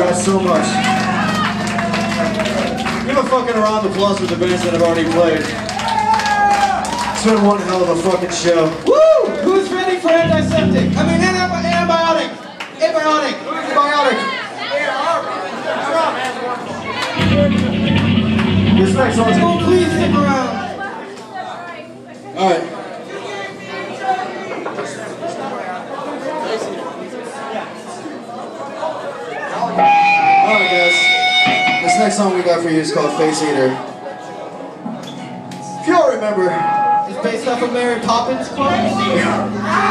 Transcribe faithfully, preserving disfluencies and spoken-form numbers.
guys so much. Give a fucking round of applause for the bands that have already played. It's been one hell of a fucking show. Woo! Who's ready for antiseptic? I mean, anti antibiotic. Antibiotic. Antibiotic. This next song's Oh, please stick around. Alright. Alright guys, this next song we got for you is called Face Eater. If y'all remember, It's based off of Mary Poppins' quote.